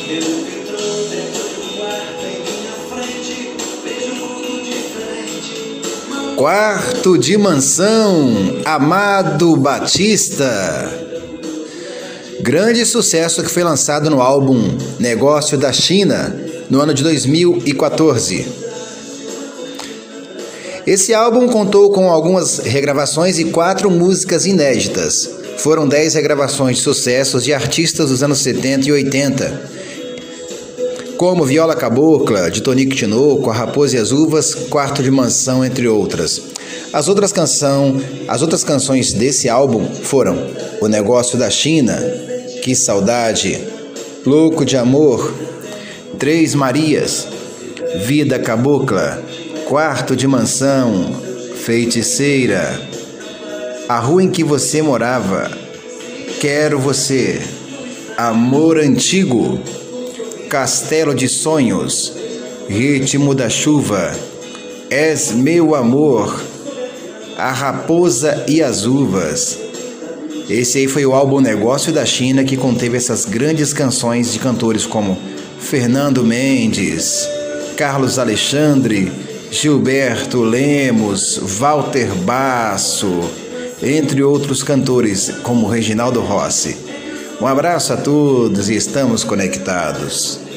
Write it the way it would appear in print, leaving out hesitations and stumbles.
Quarto de Mansão, Amado Batista. Grande sucesso que foi lançado no álbum Negócio da China, no ano de 2014. Esse álbum contou com algumas regravações e 4 músicas inéditas. Foram 10 regravações de sucessos de artistas dos anos 70 e 80, como Viola Cabocla, de Tonico Tinoco, A Raposa e as Uvas, Quarto de Mansão, entre outras. As outras canções desse álbum foram O Negócio da China, Que Saudade, Louco de Amor, Três Marias, Vida Cabocla, Quarto de Mansão, Feiticeira, A Rua em que Você Morava, Quero Você, Amor Antigo, Castelo de Sonhos, Ritmo da Chuva, És Meu Amor, A Raposa e as Uvas. Esse aí foi o álbum Negócio da China, que conteve essas grandes canções de cantores como Fernando Mendes, Carlos Alexandre, Gilberto Lemos, Walter Basso, entre outros cantores como Reginaldo Rossi. Um abraço a todos e estamos conectados.